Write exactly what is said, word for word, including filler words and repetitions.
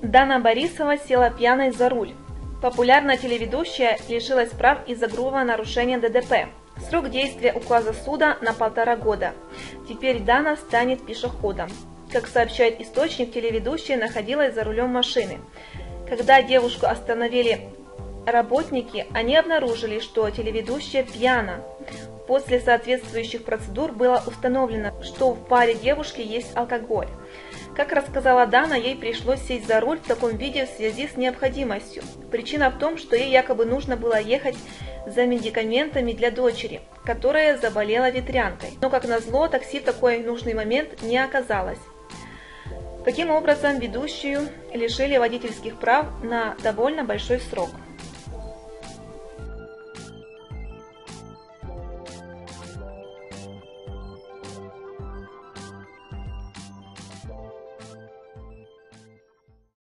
Дана Борисова села пьяной за руль. Популярная телеведущая лишилась прав из-за грубого нарушения ДТП. Срок действия указа суда на полтора года. Теперь Дана станет пешеходом. Как сообщает источник, телеведущая находилась за рулем машины. Когда девушку остановили работники, они обнаружили, что телеведущая пьяна. После соответствующих процедур было установлено, что в паре девушки есть алкоголь. Как рассказала Дана, ей пришлось сесть за руль в таком виде в связи с необходимостью. Причина в том, что ей якобы нужно было ехать за медикаментами для дочери, которая заболела ветрянкой. Но, как назло, такси в такой нужный момент не оказалось. Таким образом, ведущую лишили водительских прав на довольно большой срок.